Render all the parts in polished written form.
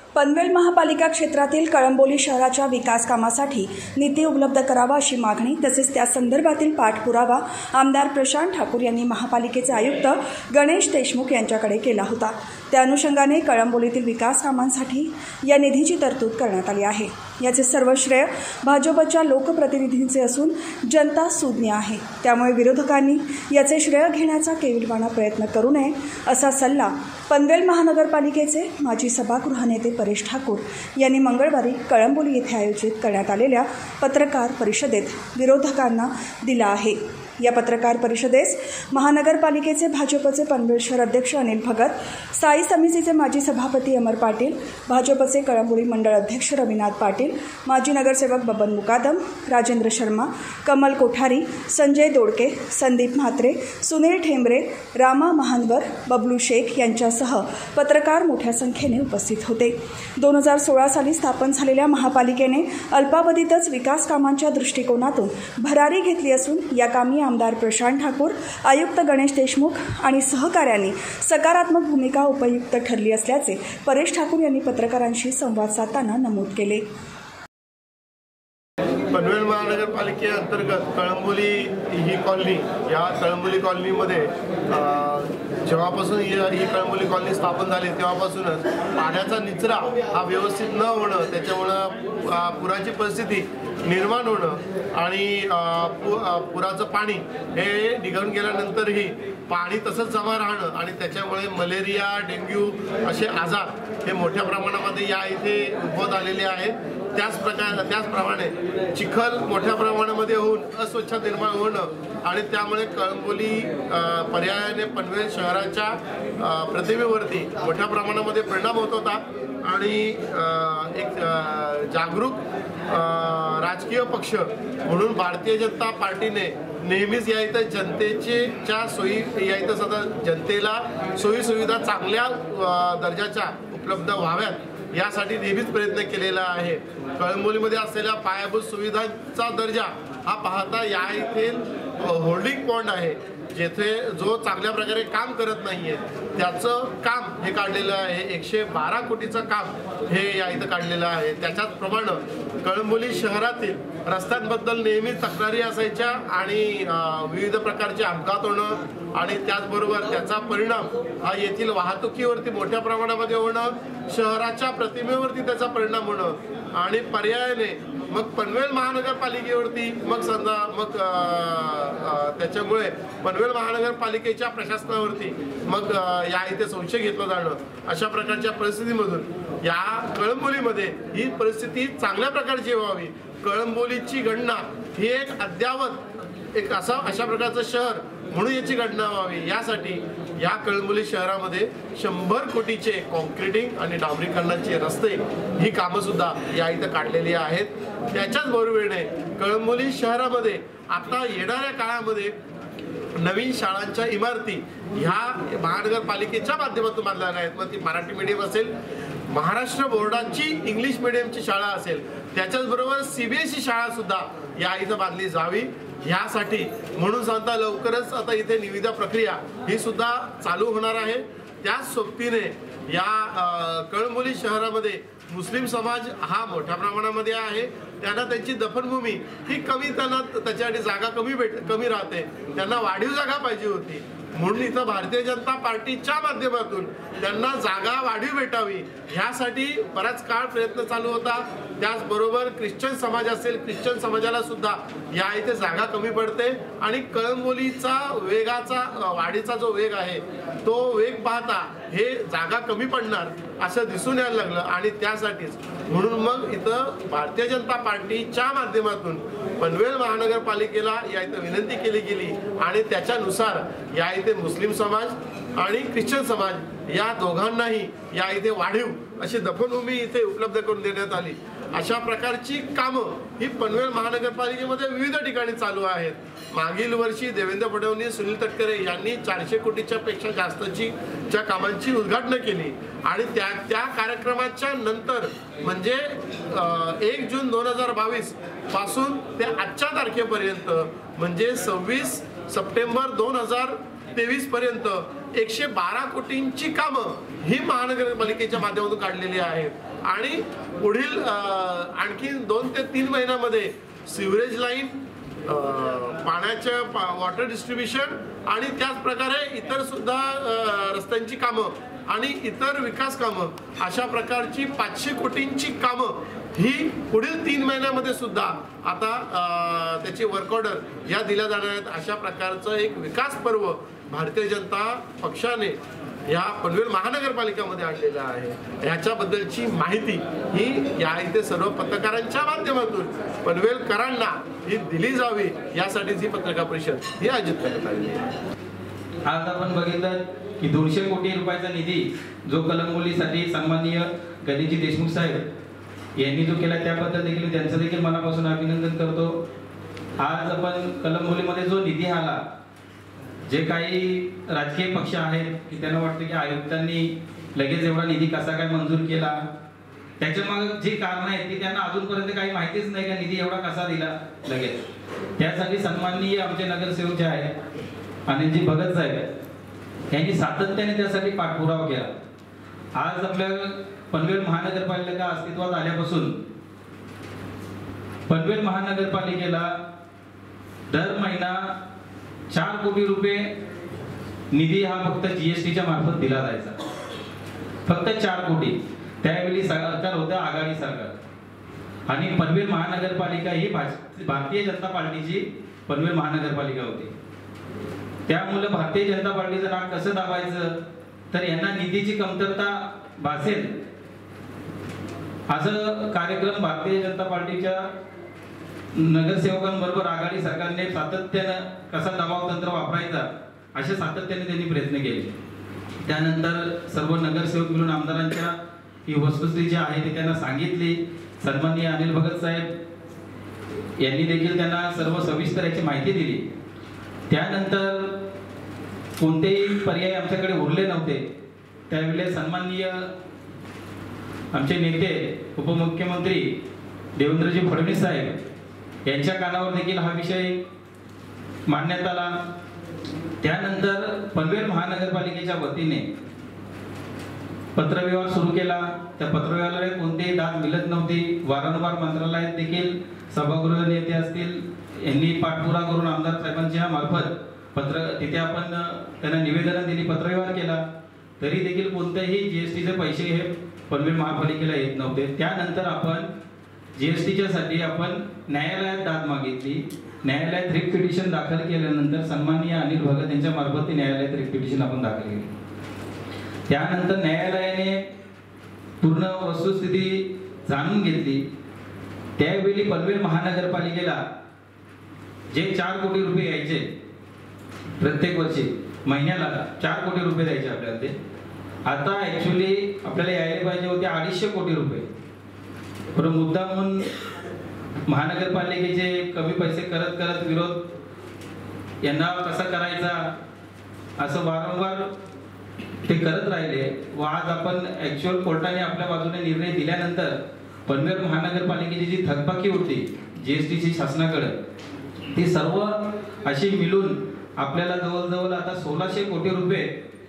पनवेल महापालिका क्षेत्रातील कळंबोली शहराच्या विकास कामासाठी निधी उपलब्ध करावा अशी मागणी तसेच त्या संदर्भातील पाठपुरावा आमदार प्रशांत ठाकूर यांनी महापालिकेचे आयुक्त गणेश देशमुख यांच्याकडे केला होता। त्या अनुषंगाने कळंबोलीतील विकास कामांसाठी या निधीची तरतूद करण्यात आली आहे। याचे सर्व श्रेय भाजपच्या लोकप्रतिनिधींचे असून जनता सुज्ञ आहे, त्यामुळे विरोधकांनी याचे श्रेय घेण्याचा केविलवाणा प्रयत्न करू नये असा सल्ला पनवेल महानगरपालिकेचे माजी सभागृह नेते परेश ठाकूर यांनी मंगळवारी कळंबोली येथे आयोजित करण्यात आलेल्या पत्रकार परिषदेत विरोधकांना दिला आहे। या पत्रकार परिषदेस महानगरपालिकेचे भाजपचे पनवेल शहर अध्यक्ष अनिल भगत, स्थायी समितीचे माजी सभापती अमर पाटील, भाजपचे कळंबोली मंडळ अध्यक्ष रविनाथ पाटील, माजी नगरसेवक बबन मुकादम, राजेंद्र शर्मा, कमल कोठारी, संजय दोडके, संदीप म्हात्रे, सुनील ठेंबरे, रामा महानवर, बबलू शेख यांच्यासह पत्रकार मोठ्या संख्येने उपस्थित होते। 2016 साली स्थापन झालेल्या महापालिकेने अल्पावधीतच विकास कामांच्या दृष्टिकोनातून भरारी घेतली असून या कामी आमदार प्रशांत ठाकूर, आयुक्त गणेश देशमुख आणि सहकाऱ्यांनी सकारात्मक भूमिका उपयुक्त ठरली असल्याचे परेश ठाकूर यांनी पत्रकारांशी संवाद साधताना नमूद केले। पनवेल महानगरपालिकेअंतर्गत कळंबोली ही कॉलनी, या कळंबोली कॉलनीमध्ये जेव्हापासून ही कळंबोली कॉलनी स्थापन झाली तेव्हापासूनच पाण्याचा निचरा हा व्यवस्थित न होणं, त्याच्यामुळं पुराची परिस्थिती निर्माण होणं आणि पुराचं पाणी हे निघून गेल्यानंतरही पाणी तसंच जमा राहणं आणि त्याच्यामुळे मलेरिया, डेंग्यू असे आजार हे मोठ्या प्रमाणामध्ये या इथे उद्भवत आलेले आहेत। त्याचप्रमाणे चिखल मोठ्या प्रमाणामध्ये होऊन अस्वच्छ निर्माण होणं आणि त्यामुळे कळंबोली पर्यायाने पनवेल शहराच्या प्रतिमेवरती मोठ्या प्रमाणामध्ये परिणाम होत होता आणि एक जागरूक राजकीय पक्ष म्हणून भारतीय जनता पार्टीने नेहमीच या इथं जनतेच्या सोयी, या इथं सध्या जनतेला सोयी सुविधा चांगल्या दर्जाच्या उपलब्ध व्हाव्यात यासाठी नेहमीच प्रयत्न केलेला आहे। कळंबोलीमध्ये असलेल्या पायाभूत सुविधांचा दर्जा हा पाहता या येथील होल्डिंग पॉइंट आहे, जेथे जो चांगल्या प्रकारे काम करत नाहीये त्याचं काम हे काढलेलं आहे। 112 कोटीचं काम हे या इथं काढलेलं आहे। त्याच्याचप्रमाणे कळंबोली शहरातील रस्त्यांबद्दल नेहमी तक्रारी असायच्या आणि विविध प्रकारचे अपघात होणं आणि त्याचबरोबर त्याचा परिणाम हा येथील वाहतुकीवरती मोठ्या प्रमाणामध्ये होणं, शहराच्या प्रतिमेवरती त्याचा परिणाम होणं आणि पर्यायाने मग पनवेल महानगरपालिकेवरती मग त्याच्यामुळे पनवेल महानगरपालिकेच्या प्रशासनावरती मग या इथे संशय घेतला जाणं, अशा प्रकारच्या परिस्थितीमधून या कळंबोलीमध्ये ही परिस्थिती चांगल्या प्रकारची व्हावी। कळंबोलीची गणना ही एक अद्यावत अशा प्रकारचं शहर म्हणून याची गणना व्हावी, यासाठी या कळंबोली शहरामध्ये 100 कोटीचे कॉन्क्रिटिंग आणि डांबरीकरणाचे रस्ते ही कामं सुद्धा या इथं काढलेली आहेत। त्याच्याच बरोबरीने कळंबोली शहरामध्ये आता येणाऱ्या काळामध्ये नवीन शाळांच्या इमारती ह्या महानगरपालिकेच्या माध्यमातून बांधल्या आहेत। मग ती मराठी मीडियम असेल, महाराष्ट्र बोर्डाची इंग्लिश मीडियमची शाळा असेल, त्याच्याचबरोबर CBSE शाळा सुद्धा या इथं बांधली जावी यासाठी म्हणून सांगता लवकरच आता इथे निविदा प्रक्रिया ही सुद्धा चालू होणार आहे। त्याच सोबतीने या कळंबोली शहरामध्ये मुस्लिम समाज हा मोठ्या प्रमाणामध्ये आहे, त्यांना त्यांची दफनभूमी ही कमी, त्यांना त्याच्यासाठी जागा कमी राहते, त्यांना वाढीव जागा पाहिजे होती म्हणून इथं भारतीय जनता पार्टीच्या माध्यमातून त्यांना जागा वाढीव भेटावी ह्यासाठी बराच काळ प्रयत्न चालू होता। त्याचबरोबर ख्रिश्चन समाज असेल, ख्रिश्चन समाजाला सुद्धा या इथे जागा कमी पडते आणि कळंबोलीचा वाढीचा जो वेग आहे तो वेग पाहता हे जागा कमी पडणार असं दिसून यायला लागलं आणि त्यासाठीच म्हणून मग इथं भारतीय जनता पार्टीच्या माध्यमातून पनवेल महानगरपालिकेला या इथं विनंती केली गेली आणि त्याच्यानुसार या इथे मुस्लिम समाज आणि ख्रिश्चन समाज या दोघांनाही या इथे वाढीव अशी दफनभूमी इथे उपलब्ध करून देण्यात आली। अशा प्रकारची कामं ही पनवेल महानगरपालिकेमध्ये विविध ठिकाणी चालू आहेत। मागील वर्षी देवेंद्र फडणवीस, सुनील तटकरे यांनी 400 कोटीच्या पेक्षा जास्तच्या कामांची उद्घाटन केली आणि त्या कार्यक्रमाच्या नंतर म्हणजे 1 जून 2022 पासून ते आजच्या तारखेपर्यंत म्हणजे 26 सप्टेंबर 2023 पर्यंत 112 कोटींची कामं ही महानगरपालिकेच्या माध्यमातून काढलेली आहेत आणि पुढील आणखी 2 ते 3 महिन्यामध्ये सिवरेज लाईन, पाण्याच्या वॉटर डिस्ट्रीब्युशन आणि त्याच प्रकारे इतर सुद्धा रस्त्यांची कामं आणि इतर विकास कामं अशा प्रकारची 500 कोटींची कामं ही पुढील 3 महिन्यामध्ये सुद्धा आता त्याची वर्क ऑर्डर या दिल्या जाणार आहेत. अशा प्रकारचं एक विकास पर्व भारतीय जनता पक्षाने या पनवेल महानगरपालिकेमध्ये आणलेलं आहे. ह्याच्याबद्दलची माहिती ही या इथे सर्व पत्रकारांच्या माध्यमातून पनवेलकरांना ही दिली जावी यासाठीच ही पत्रकार परिषद ही आयोजित करण्यात आलेली आहे. आज आपण बघितलं की 200 कोटी रुपयाचा निधी जो कळंबोलीसाठी सन्माननीय गणेशजी देशमुख साहेब यांनी जो केला त्याबद्दल देखील त्यांचं देखील मनापासून अभिनंदन करतो. आज आपण कळंबोलीमध्ये जो निधी आला, जे काही राजकीय पक्ष आहेत की त्यांना वाटतं की आयुक्तांनी लगेच एवढा निधी कसा काय मंजूर केला, त्याच्या मागे जी कारण आहेत ती त्यांना अजूनपर्यंत काही माहितीच नाही का निधी एवढा कसा दिला लगेच. त्यासाठी सन्माननीय आमचे नगरसेवक जे आहेत अनिलजी भगत साहेब यांनी सातत्याने त्यासाठी पाठपुरावा केला. आज आपल्या पनवेल महानगरपालिका अस्तित्वात आल्यापासून पनवेल महानगरपालिकेला दर महिना 4 कोटी रुपये निधी हा फक्त जीएसटीच्या मार्फत दिला जायचा. फक्त 4 कोटी. त्यावेळी सरकार होतं आघाडी सरकार आणि पनवेल महानगरपालिका ही भारतीय जनता पार्टीची पनवेल महानगरपालिका होती. त्यामुळे भारतीय जनता पार्टीचं नाक कसं दाबायचं तर यांना निधीची कमतरता भासेल असं कार्यक्रम भारतीय जनता पार्टीच्या नगरसेवकांबरोबर आघाडी सरकारने सातत्यानं कसा दबाव तंत्र वापरायचा असे सातत्याने त्यांनी प्रयत्न केले. त्यानंतर सर्व नगरसेवक मिळून आमदारांच्या ही वस्तुस्थिती जी आहे ती त्यांना सांगितली. सन्माननीय अनिल भगत साहेब यांनी देखील त्यांना सर्व सविस्तर याची माहिती दिली. त्यानंतर कोणतेही पर्याय आमच्याकडे उरले नव्हते. त्यावेळेस सन्माननीय आमचे नेते उपमुख्यमंत्री देवेंद्रजी फडणवीस साहेब यांच्या कानावर देखील हा विषय मांडण्यात आला. त्यानंतर पनवेल महानगरपालिकेच्या वतीने पत्रव्यवहार सुरू केला. त्या पत्रव्यवहाराला कोणतेही दाद मिळत नव्हती. वारंवार मंत्रालयात देखील सभागृह नेते असतील यांनी पाठपुरावा करून आमदार साहेबांच्या मार्फत तिथे आपण त्यांना निवेदन दिली, पत्रव्यवहार केला, तरी देखील कोणतेही जीएसटीचे पैसे हे पनवेल महापालिकेला येत नव्हते. त्यानंतर आपण जीएसटीच्या साठी आपण न्यायालयात दाद मागितली. न्यायालयात रिट पिटिशन दाखल केल्यानंतर सन्माननीय अनिल भगत यांच्या मार्फत ती न्यायालयात रिट पिटिशन आपण दाखल केली. त्यानंतर न्यायालयाने पूर्ण वस्तुस्थिती जाणून घेतली. त्यावेळी पनवेल महानगरपालिकेला जे 4 कोटी रुपये यायचे प्रत्येक वर्षी महिन्याला 4 कोटी रुपये द्यायचे आपल्याला, ते आता ऍक्च्युली आपल्याला यायला पाहिजे होते 250 कोटी रुपये. पण मुद्दामून महानगरपालिकेचे कमी पैसे करत करत विरोध यांना कसा करायचा असं वारंवार ते करत राहिले. व आज आपण ऍक्च्युअल कोर्टाने आपल्या बाजूने निर्णय दिल्यानंतर पनवेल महानगरपालिकेची जी थकबाकी होती जीएसटीची शासनाकडे ती सर्व अशी मिळून आपल्याला जवळजवळ आता 1600 कोटी रुपये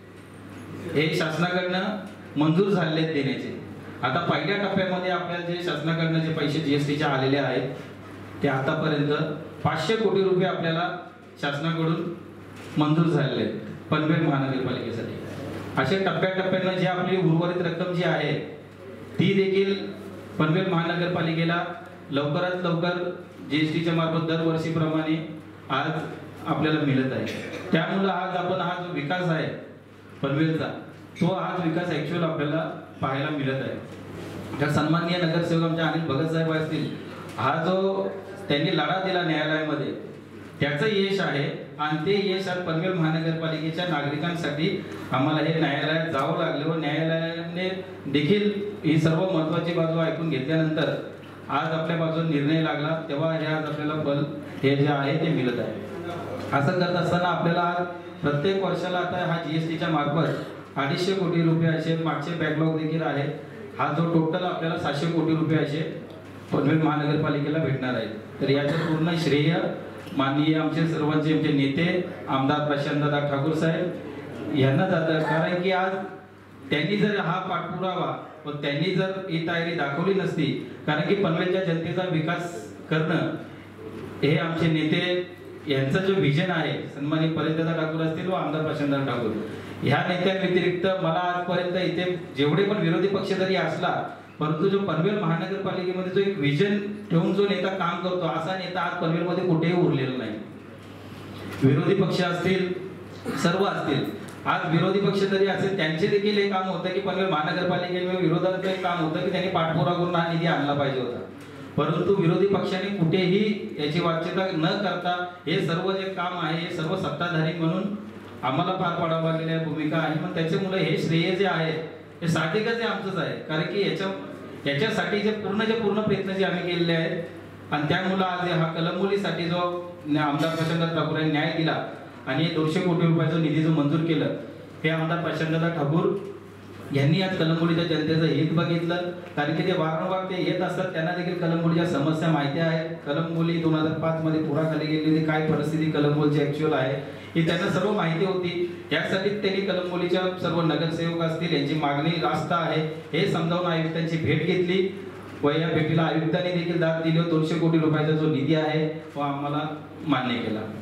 हे शासनाकडनं मंजूर झालेले देण्याचे. आता पहिल्या टप्प्यामध्ये आपल्याला जे शासनाकडनं जे पैसे जीएसटीचे आलेले आहेत ते आतापर्यंत 500 कोटी रुपये आपल्याला शासनाकडून मंजूर झालेले आहेत पनवेल महानगरपालिकेसाठी. अशा टप्प्याटप्प्यानं जी आपली उर्वरित रक्कम जी आहे ती देखील पनवेल महानगरपालिकेला लवकरात लवकर जीएसटीच्या मार्फत दरवर्षीप्रमाणे आज आपल्याला मिळत आहे. त्यामुळे आज आपण हा जो विकास आहे पनवेलचा तो आज विकास ऍक्च्युअल आपल्याला पाहायला मिळत आहे. तर सन्माननीय नगरसेवक आमच्या अनिल भगत साहेब असतील, हा जो त्यांनी लढा दिला न्यायालयामध्ये त्याचं यश आहे आणि ते यश आज पनवेल महानगरपालिकेच्या नागरिकांसाठी आम्हाला हे न्यायालयात जावं लागलं व न्यायालयाने देखील ही सर्व महत्त्वाची बाजू ऐकून घेतल्यानंतर आज आपल्या बाजूने निर्णय लागला. तेव्हा हे आज आपल्याला फल हे जे आहे ते मिळत आहे. असं करत असताना आपल्याला प्रत्येक वर्षाला आता हा जीएसटीच्या मार्फत 250 कोटी रुपये असे मागचे बॅकलॉग देखील आहे. हा जो टोटल आपल्याला 700 कोटी रुपये असे पनवेल महानगरपालिकेला भेटणार आहे. तर याचं पूर्ण श्रेय माननीय आमचे सर्वांचे आमचे नेते आमदार प्रशांतदादा ठाकूर साहेब यांना जातं, कारण की आज त्यांनी जर हा पाठपुरावा व त्यांनी जर ही तयारी दाखवली नसती, कारण की पनवेलच्या जनतेचा विकास करणं हे आमचे नेते यांचा जो विजन आहे, सन्माननीय परिणिता ठाकूर असतील व आमदार प्रशांत ठाकूर, ह्या नेत्यांव्यतिरिक्त मला आजपर्यंत इथे जेवढे पण विरोधी पक्ष जरी असला, परंतु जो पनवेल महानगरपालिकेमध्ये जो एक विजन ठेवून जो नेता काम करतो, असा नेता आज पनवेलमध्ये कुठेही उरलेला नाही. विरोधी पक्ष असतील, सर्व असतील, आज विरोधी पक्ष जरी असेल त्यांचे देखील हे काम होतं की पनवेल महानगरपालिकेमध्ये विरोधाचं एक काम होतं की त्यांनी पाठपुरावा करून हा निधी आणला पाहिजे होता. परंतु विरोधी पक्षांनी कुठेही याची वाच्यता न करता हे सर्व जे काम आहे हे सर्व सत्ताधारी म्हणून आम्हाला पार पाडावं लागलेली भूमिका आहे. पण त्याच्यामुळे हे श्रेय जे आहे हे साहजिकच हे आमचंच आहे, कारण की याच्यासाठी जे पूर्ण प्रयत्न जे आम्ही केलेले आहेत आणि त्यामुळे आज हा कलंबोलीसाठी जो आमदार प्रशांत ठाकूर यांनी न्याय दिला आणि 200 कोटी रुपयाचं निधी जो मंजूर केलं, हे आमदार प्रशांत ठाकूर यांनी आज कलंबोलीच्या जनतेचं हित बघितलं, कारण की ते वारंवार ते येत असतात, त्यांना देखील कलंबोलीच्या समस्या माहिती आहेत. कलंबोली 2005 मध्ये पुराखाली गेली होती, काय परिस्थिती कलंबोलीची ऍक्च्युअल आहे ही त्यांना सर्व माहिती होती. त्यासाठी त्यांनी कलंबोलीच्या सर्व नगरसेवक असतील यांची मागणी रास्त आहे हे समजावून आयुक्तांची भेट घेतली व या भेटीला आयुक्तांनी देखील दाद दिली. 200 कोटी रुपयाचा जो निधी आहे तो आम्हाला मान्य केला.